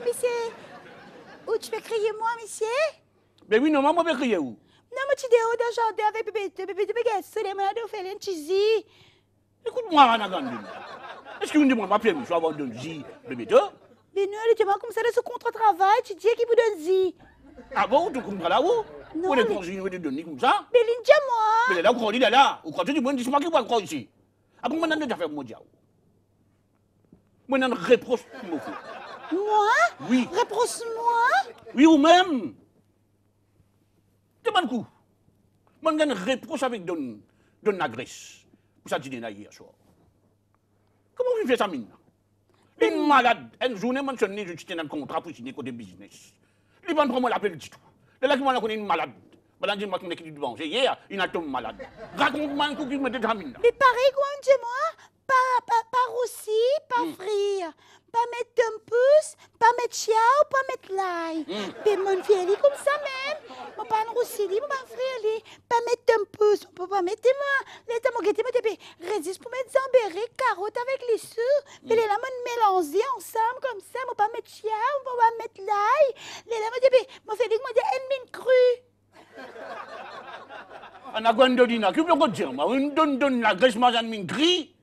monsieur. Où tu peux crier moi, monsieur? Ben oui, non, moi, je vais crier où? Non, mais tu es dehors dans le jardin avec bébé garçon, les moyens de faire un cheesy. Écoute-moi, Anna Gandhi. Est-ce que vous me demandez ma permission avant de donner bébé toi? Mais non, il te demande comme ça de ce contre-travail, tu dis qu'il vous donne zi. Ah bon, tu comprends là-haut? Non, Vous les mais- continuez de donner comme ça? Mais l'india moi. Mais là, vous croyez là, vous croyez que moi, dis-moi qui va croire ici. Ah bon, maintenant, déjà fait mon diable. Moi, je reproche ce qu'il me faut. Moi? Oui. Reproche-moi. Oui, ou même. Demande coup. Moi, je reproche avec Don Agresse. Pour ça, dîner hier soir. Comment vous faites ça, mine? Une malade, une journée, je suis juste dans le contrat pour signer côté business. Il va prendre l'appel du tout. Là, je connais une malade. Pendant que je suis équipe de banque, hier, il a tombé malade. Raconte-moi un coup qui me détermine. Mais pareil, quoi, chez moi? Pas roussi, pas frire. Pas mettre d'un pouce, pas mettre chiao, pas mettre l'ail. Mais mon fille, elle est comme ça même. Mon pas roussi, mon pas frire, pas mettre d'un pouce, on peut pas mettre moi. Les temps, mon guetti, résiste pour mettre zambéré, carotte avec les sous. Mais les lames mélangées ensemble comme ça, mon pas mettre chiao, on peut pas mettre l'ail. Les lames, mon Félix m'a dit, une mine crue. On a Gwendolina, qui veut dire, moi, on donne la graisse, moi, j'en mine gris.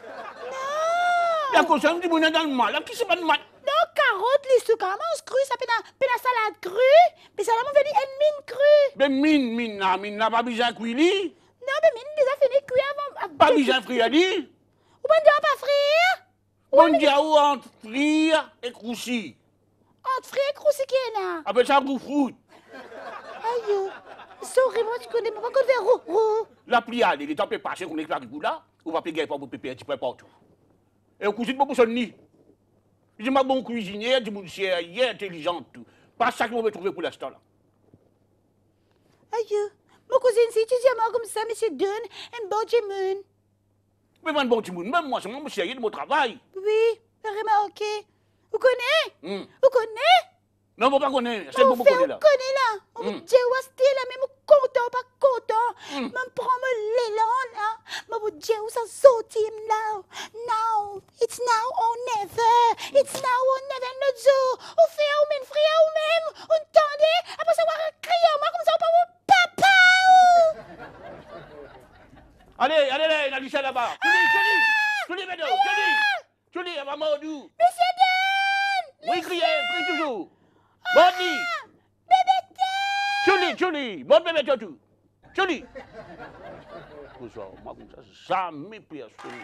Il y a quoi ça, on dit, on est dans le mal. Qui c'est pas le mal? Non, carotte, les sous, comment crue, ça fait la salade crue. Mais ça m'a fait une mine crue. Mais mine, n'a pas besoin de cuire. Non, mais mine déjà fini cuire avant. Pas besoin de frire, dit. Ou bien de pas frire? On dit, où entre frire et croussi. Entre frire et croussi qui est là? Après ça, vous fruit. Aïe, sorry, moi, tu connais pas qu'on fait roux. La pliade, il est un peu passé, qu'on est clair du coup là. On va payer pour pépé un petit peu partout. Et on cuisine pas pour son nid. Je dis, ma bon cuisinier, du monde c'est intelligent. Pas ça qu'on veut trouver pour l'instant là. Aïe, mon cousin, si tu dis à moi comme ça, monsieur Dunn, un bon Jimon. Mais moi, bon petit monde, même moi, c'est mon sérieux de mon travail. Oui, vraiment, ok. Vous connaissez? Vous connaissez? Non, on ne pas connaître. C'est On pour fait, connaître on là. connaît là. On me dit, ouais, c'était là, mais je content, pas content. Je prends l'élan là. Je me dis, où ça saute là. Now, it's now or never. It's now or never, notre jour. On fait, on met une frère, ou même, on tendait. Après ça, on va crier en moi comme ça, on peut mon papa. Allez, la liste là-bas. Julie, Bédo, Julie, elle va mordre. Monsieur Dan! Oui, crie toujours. Bonnie. Bébé Dan! Julie, bon bébé tout. Julie. Bonsoir, moi comme ça, jamais personne.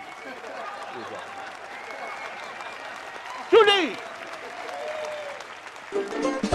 Bonsoir. Julie.